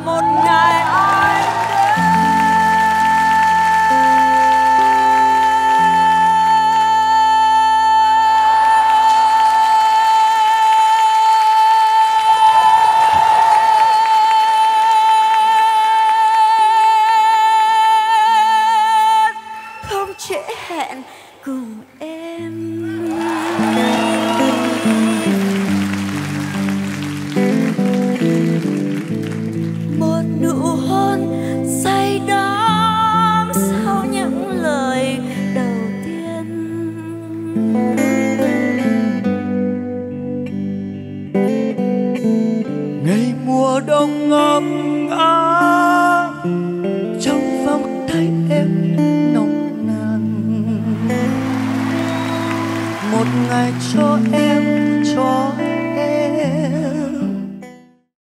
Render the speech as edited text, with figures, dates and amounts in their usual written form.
một ngày anh không trễ hẹn cùng em. Một nụ hôn say đắm sau những lời đầu tiên. Ngày mùa đông ngập áp trong vòng tay em nồng nàn. Một ngày cho em cho